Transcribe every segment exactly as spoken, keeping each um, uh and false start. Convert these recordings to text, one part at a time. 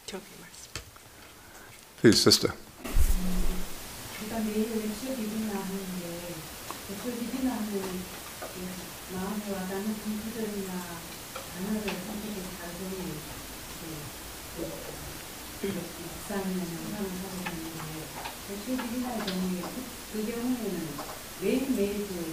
저기 말씀. Please, sister. 그러니까 매일 렉처 디비나 하는데 렉처 디비나 하면 마음에 와닿는 구절이나 단어를 선택해서 가르쳐주는 묵상이나 명상을 하고 있는데 렉처 디비나의 경우에 그 경우에는 매일매일 그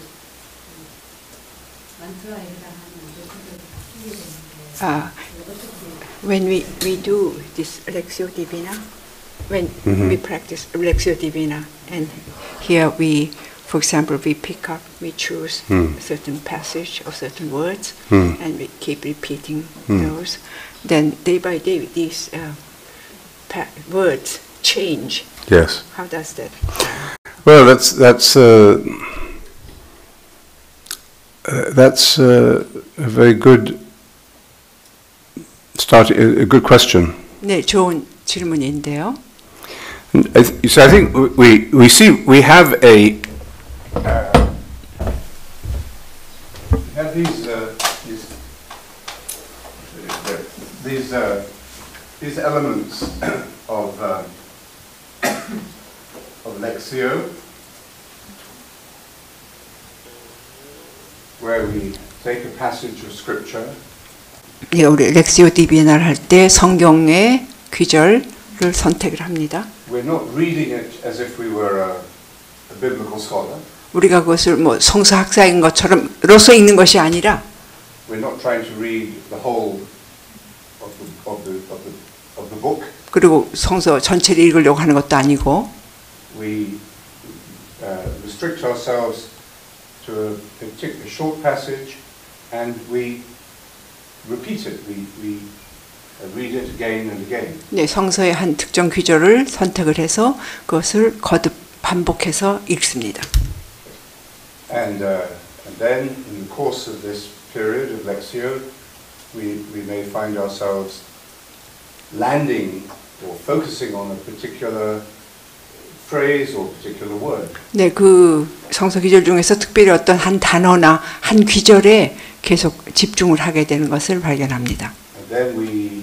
만트라에 해당하는 렉처들이 바뀌게 되는데 Uh, when we, we do this Lectio Divina, when Mm-hmm. we practice Lectio Divina, and here we, for example, we pick up, we choose Mm. a certain passage or certain words, Mm. and we keep repeating Mm. those. Then day by day, these uh, pa- words change. Yes. How does that? Well, that's that's uh, uh, that's uh, a very good start. A, a good question. 네, 좋은 질문인데요. I th- So I think we we see we have a uh, we have these uh, these uh, these uh, these elements of uh, of Lectio, where we take a passage of scripture. 예, 우리 렉시오 디비나를 할 때 성경의 귀절을 선택을 합니다. We're not reading it as if we were a, a biblical scholar. 우리가 그것을 뭐 성서학사인 것처럼 로서 읽는 것이 아니라 We're not trying to read the whole of the of the of the of the book. 그리고 성서 전체를 읽으려고 하는 것도 아니고 We uh, restrict ourselves to a particular short passage, and we repeat it. We we read it again and again. 네, 성서의 한 특정 귀절을 선택을 해서 그것을 거듭 반복해서 읽습니다. And uh, and then in the course of this period of Lectio, we we may find ourselves landing or focusing on a particular phrase or particular word. 네, 그 성서 귀절 중에서 특별히 어떤 한 단어나 한 귀절에 계속 집중을 하게 되는 것을 발견합니다. And then we,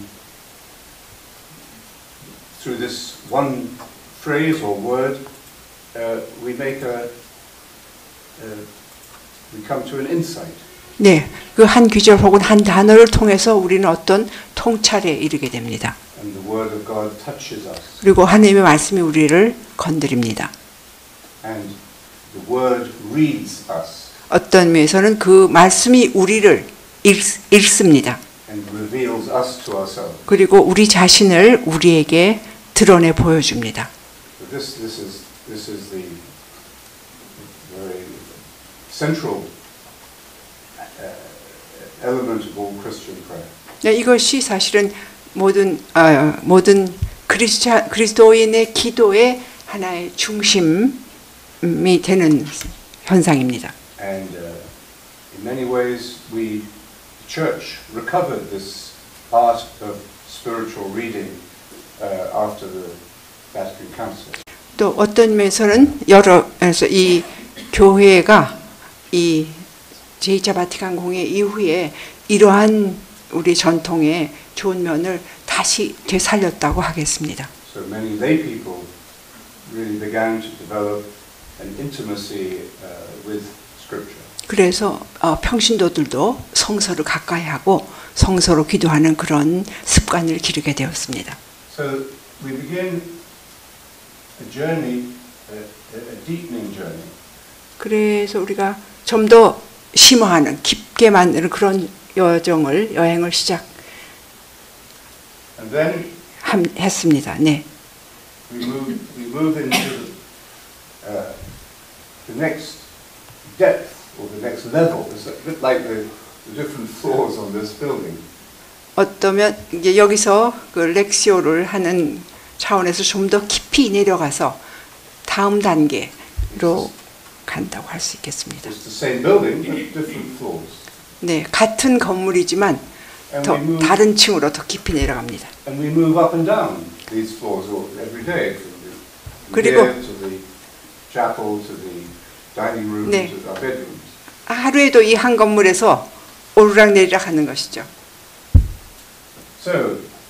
through this one phrase or word, uh, we make a, uh, we come to an insight. 네, 그 한 귀절 혹은 한 단어를 통해서 우리는 어떤 통찰에 이르게 됩니다. And the word of God touches us. 그리고 하나님의 말씀이 우리를 건드립니다. And the word reads us. 어떤 면에서는 그 말씀이 우리를 읽, 읽습니다. And reveals us to ourselves. 그리고 우리 자신을 우리에게 드러내 보여줍니다. So this, this is, this is the very central uh, element of all Christian prayer. 네, 이것이 사실은 모든 아, 모든 그리스자, 그리스도인의 기도의 하나의 중심이 되는 현상입니다. And uh, in many ways, we, the church, recovered this art of spiritual reading uh, after the Vatican Council. 또 어떤 면에서는 여러 그래서 이 교회가 이 제이 차 바티칸 공회 이후에 이러한 우리 전통의 좋은 면을 다시 되살렸다고 하겠습니다. So many lay people really began to develop an intimacy uh, with Scripture. 그래서 어, 평신도들도 성서를 가까이 하고 성서로 기도하는 그런 습관을 기르게 되었습니다. So we begin a journey, a, a deepening journey. 그래서 우리가 좀 더 심화하는 깊게 만드는 그런 여정을 여행을 시작 And then 함, 했습니다. 네. we move, we move into the, uh, the next depth or the next level. It's a bit like the, the different floors on this building. 어떠면 이제 여기서 그 렉시오를 하는 차원에서 좀 더 깊이 내려가서 다음 단계로 간다고 할 수 있겠습니다. It's the same building, but different floors. 네, 같은 건물이지만 And 더 we move, 다른 층으로 더 깊이 내려갑니다. and we move up and down these floors all, every day, from the, from 그리고- here to the chapel, to the dining room, 네. to our bedrooms. 하루에도 이 한 건물에서 오르락내리락 하는 것이죠. So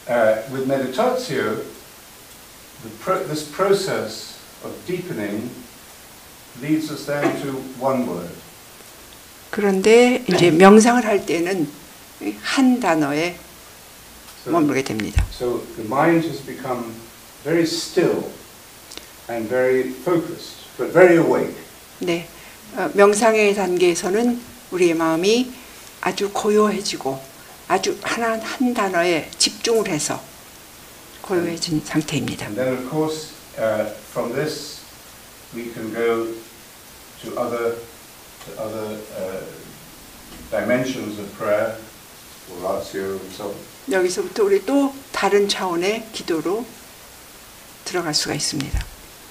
uh, with meditatio, the pro this process of deepening leads us then to one word. 그런데 이제 명상을 할 때는 한 단어에 머물게 됩니다. So the mind has become very still and very focused, but very awake. 네, 어, 명상의 단계에서는 우리의 마음이 아주 고요해지고 아주 하나 한 단어에 집중을 해서 고요해진 상태입니다. And then, of course, uh, from this we can go to other to other uh, dimensions of prayer, oratio, and so on. 여기서부터 우리 또 다른 차원의 기도로 들어갈 수가 있습니다.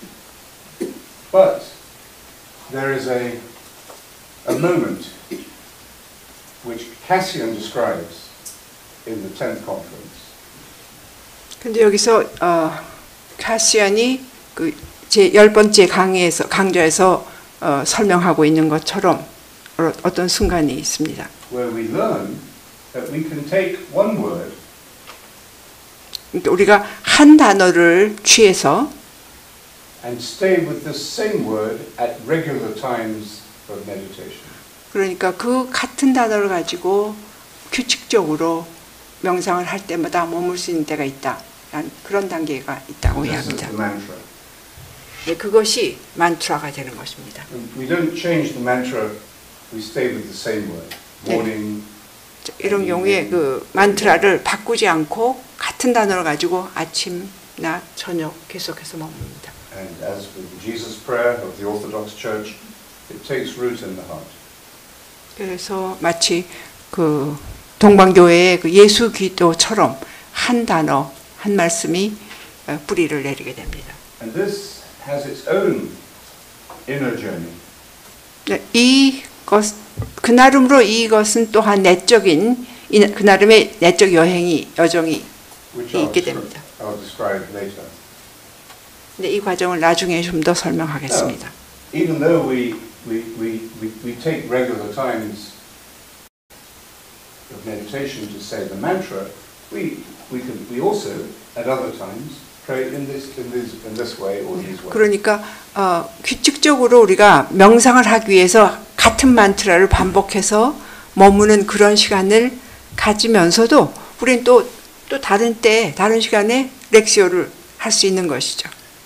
But there is a a moment which Cassian describes in the tenth conference. 근데 여기서 어, 카시안이 그 제 열 번째 강의에서 강좌에서 어, 설명하고 있는 것처럼 어, 어떤 순간이 있습니다. Where we learn that we can take one word 그러니까 우리가 한 단어를 취해서 and stay with the same word at regular times of meditation. 그러니까 그 같은 단어를 가지고 규칙적으로 명상을 할 때마다 머물 수 있는 때가 있다. 그런 단계가 있다고 This is 이야기합니다. the mantra. 네, 그것이 만트라가 되는 것입니다. We don't change the mantra. We stay with the same word. Morning. 이런 경우에 그 만트라를 바꾸지 않고 같은 단어를 가지고 아침, 낮, 저녁 계속해서 머뭅니다. And as with the Jesus prayer of the Orthodox Church, it takes root in the heart. 그래서 마치 그 동방교회의 그 예수 기도처럼 한 단어, 한 말씀이 뿌리를 내리게 됩니다. And this has its own inner journey. 이것 그 나름으로 이것은 또한 내적인 그 나름의 내적 여행이 여정이 which I'll, 있게 됩니다. I'll describe later. 근데 이 과정을 나중에 좀 더 설명하겠습니다. Now, even though we, we, we, we, we take regular times of meditation to say the mantra, we, we, can, we also, at other times, pray in this, in this, in this way or these ways. 그러니까 어, 규칙적으로 우리가 명상을 하기 위해서 같은 만트라를 반복해서 머무는 그런 시간을 가지면서도 우리는 또, 또 다른 때, 다른 시간에 렉시오를 할 수 있는 것이죠.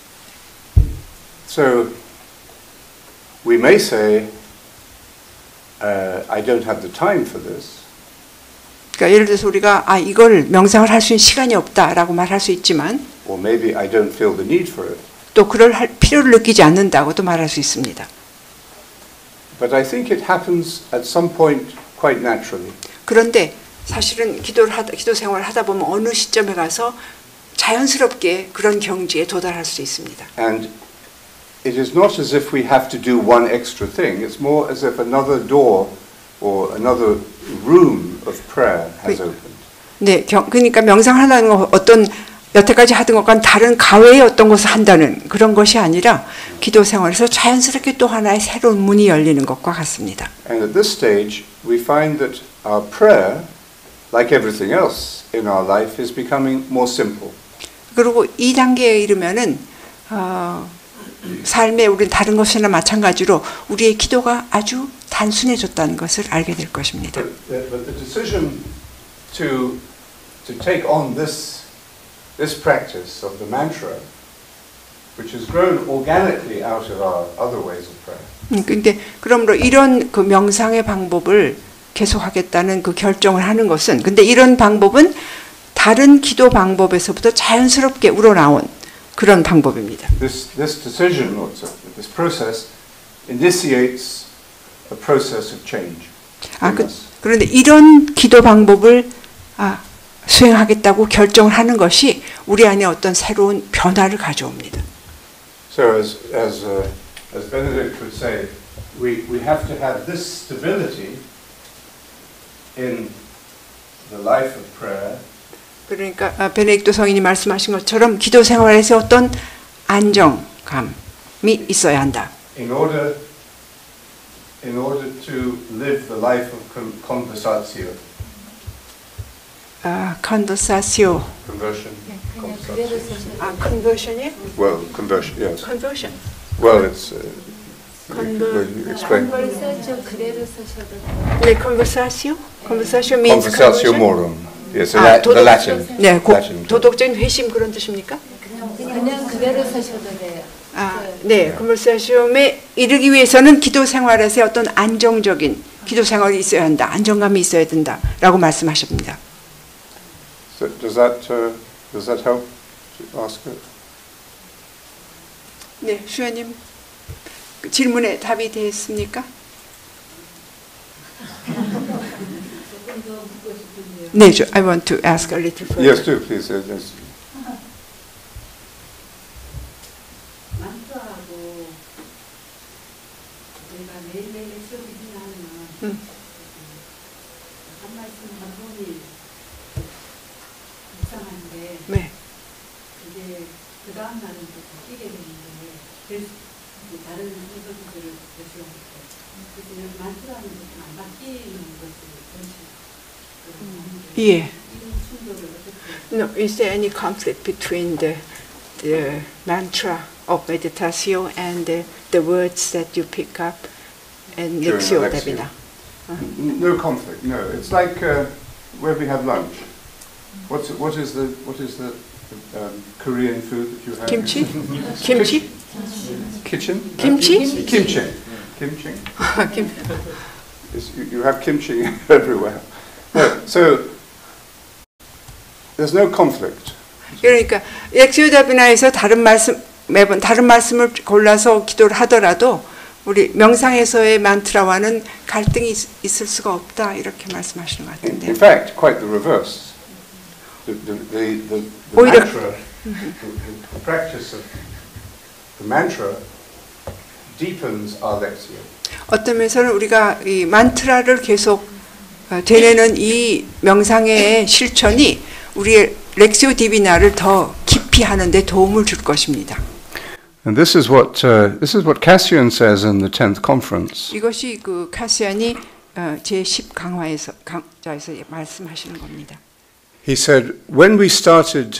So, we may say, uh, I don't have the time for this. 그러니까 예를 들어서 우리가 아 이걸 명상을 할 수 있는 시간이 없다라고 말할 수 있지만, Or maybe I don't feel the need for it. 또 그럴 할 필요를 느끼지 않는다고도 말할 수 있습니다. But I think it happens at some point quite naturally. 그런데 사실은 기도를 하다, 기도 생활을 하다 보면 어느 시점에 가서 자연스럽게 그런 경지에 도달할 수 있습니다. And it is not as if we have to do one extra thing. It's more as if another door or another room of prayer has opened. 네, 경, 그러니까 명상하는 거 어떤 여태까지 하던 것과는 다른 가외의 어떤 것을 한다는 그런 것이 아니라 기도 생활에서 자연스럽게 또 하나의 새로운 문이 열리는 것과 같습니다. And at this stage, we find that our prayer, like everything else in our life, is becoming more simple. 그리고 이 단계에 이르면은 어, 삶에 우리는 다른 것이나 마찬가지로 우리의 기도가 아주 단순해졌다는 것을 알게 될 것입니다. But the, but the decision to to take on this this practice of the mantra, which has grown organically out of our other ways of prayer. 음, 근데 그러므로 이런 그 명상의 방법을 계속하겠다는 그 결정을 하는 것은, 근데 이런 방법은 다른 기도 방법에서부터 자연스럽게 우러나온 그런 방법입니다. This this decision, or this process, initiates a process of change. 아, 그, 그런데 이런 기도 방법을 아, 수행하겠다고 결정을 하는 것이 우리 안에 어떤 새로운 변화를 가져옵니다. So as as uh, as Benedict would say, we we have to have this stability in the life of prayer. 그러니까 아, 베네딕토 성인이 말씀하신 것처럼 기도 생활에서 어떤 안정감이 있어야 한다. In order in order to live the life of conversatio. 아, conversatio. Conversion. 그냥 그대로 쓰셔도 아, conversion이? Well, conversion, yes. conversion. Well, it's. Uh, Conver- well, you explain. 컨버세이션 그대로 쓰셔도 돼요. 네, conversatio. conversation means Conversatio conversion. morum. Yes, the, 아, la- the 도덕- Latin. 네, 고, Latin. 도덕적인 회심 그런 뜻입니까? 그냥 그냥 그대로 쓰셔도 돼요. 아, 네, conversation에 이르기 위해서는 기도 생활에서 어떤 안정적인 기도 생활이 있어야 한다, 안정감이 있어야 된다라고 말씀하십니다. So does that uh, does that help? To ask it? 네, 수연님 그 질문에 답이 됐습니까? 조금 더 묻고 싶은데요. 네, 저, I want to ask a little further. Yes, do please. Uh, yes. 만투하고 우리가 매일매일 수업이 하면 음. 한 말씀 한 번이 묵상하는데 네, 이제 그 다음 날은 또 바뀌게 되는데 그래서 이제 다른 순서들을 보시고 그래서 여기 만투라는 것은 안 바뀌는 것을 보시고 예. 이런 충돌을 어떻게 No, is there any conflict between the the mantra of meditatio and the, the words that you pick up and During Lectio the Lectio. Divina? N- No conflict. No, it's like uh, where we have lunch. What's it, what is the what is the um, Korean food that you have? Kimchi? Kimchi? Kitchen. Kimchi? Kimchi. Kimchi. Kim- It's, you, you have kimchi everywhere. No, so there's no conflict. 그러니까 렉시오 다비나에서 다른 말씀 매번 다른 말씀을 골라서 기도를 하더라도 우리 명상에서의 만트라와는 갈등이 있, 있을 수가 없다 이렇게 말씀하시는 것 In, 같은데. in fact, quite the reverse. The, the, the, the, the 오히려- mantra, the, the, the practice of the mantra deepens our lectio. 어떤 면에서는 우리가 이 만트라를 계속 어, 되뇌는 이 명상의 실천이 우리의 렉시오 디비나를 더 깊이 하는 데 도움을 줄 것입니다. And this is what uh, this is what Cassian says in the tenth conference. 이것이 그 카시안이 어, 제십 강화에서 강좌에서 말씀하시는 겁니다. He said, when we started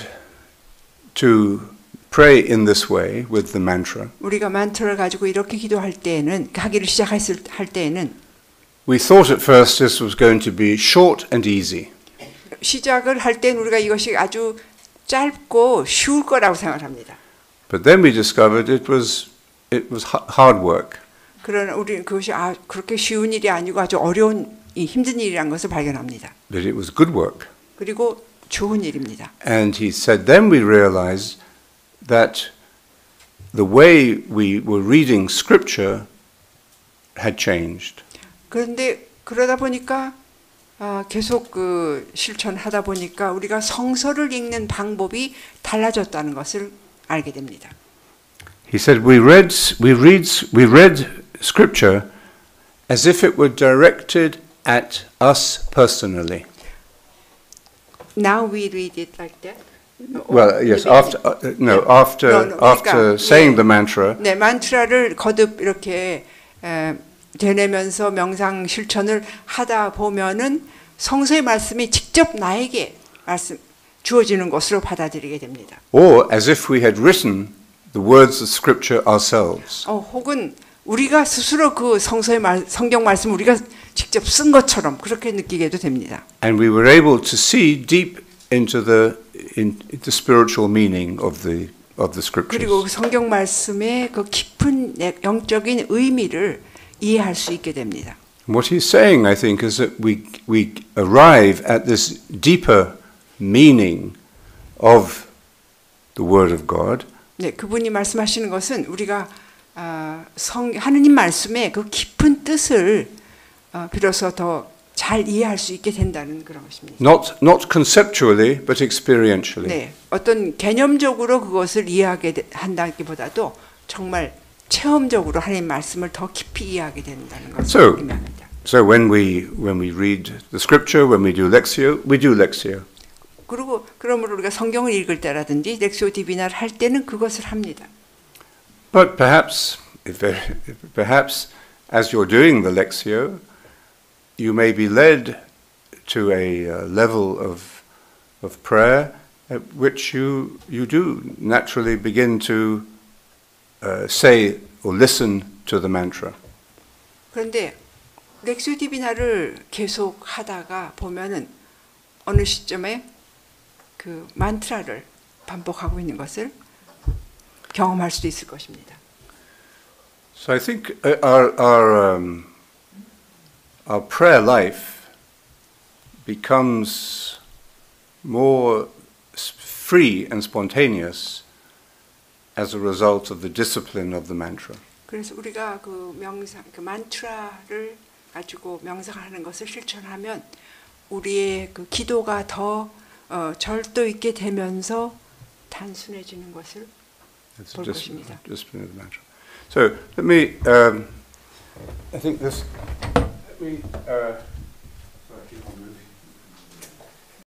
to pray in this way with the mantra, 우리가 만트라를 가지고 이렇게 기도할 때에는 하기를 시작했을 할 때에는 we thought at first this was going to be short and easy. 시작을 할 때는 우리가 이것이 아주 짧고 쉬울 거라고 생각합니다. But then we discovered it was it was ha- hard work. 그러나 우리는 그것이 아, 그렇게 쉬운 일이 아니고 아주 어려운 이 힘든 일이라는 것을 발견합니다. That it was good work. 그리고 좋은 일입니다. And he said, then we realized that the way we were reading scripture had changed. 그런데 그러다 보니까 아, 계속 그 실천하다 보니까 우리가 성서를 읽는 방법이 달라졌다는 것을 알게 됩니다. He said, we read, we read, we read scripture as if it were directed at us personally. Now we read it like that. Well, yes, after, uh, no, after, No, no, after 그러니까, saying 예. the mantra, 네, 만트라를 거듭 이렇게 에, 되뇌면서 명상 실천을 하다 보면은 성서의 말씀이 직접 나에게 말씀 주어지는 것으로 받아들이게 됩니다. or as if we had written the words of scripture ourselves. 어, 혹은 우리가 스스로 그 성서의 말, 성경 말씀 우리가 직접 쓴 것처럼 그렇게 느끼게도 됩니다. And we were able to see deep into the in the spiritual meaning of the of the 그리고 그 scriptures. 성경 말씀의 그 깊은 영적인 의미를 이해할 수 있게 됩니다. What he's saying, I think, is that we we arrive at this deeper meaning of the Word of God, 네, 그분이 말씀하시는 것은 우리가 아, 성, 하느님 말씀의 그 깊은 뜻을 어, 비로소 더 잘 이해할 수 있게 된다는 그런 것입니다. not not conceptually but experientially. 네, 어떤 개념적으로 그것을 이해하게 되- 한다기보다도 정말 체험적으로 하나님 말씀을 더 깊이 이해하게 된다는 것을 So- 의미합니다. So when we when we read the scripture, when we do lectio, we do lectio. 그리고 그러므로 우리가 성경을 읽을 때라든지 렉시오 디비나를 할 때는 그것을 합니다. But perhaps, if, perhaps, as you're doing the lectio, you may be led to a uh, level of of prayer at which you you do naturally begin to uh, say or listen to the mantra. 그런데 렉시오 디비나를 계속 하다가 보면은 어느 시점에 그 만트라를 반복하고 있는 것을 경험할 수도 있을 것입니다. So I think our our um, our prayer life becomes more free and spontaneous as a result of the discipline of the mantra. 그래서 우리가 그 명상, 그 만트라를 가지고 명상하는 것을 실천하면 우리의 그 기도가 더 어, 절도 있게 되면서 단순해지는 것을 It's 볼 a 것입니다. discipline of the mantra. So let me. Um, I think this. Let me. Uh,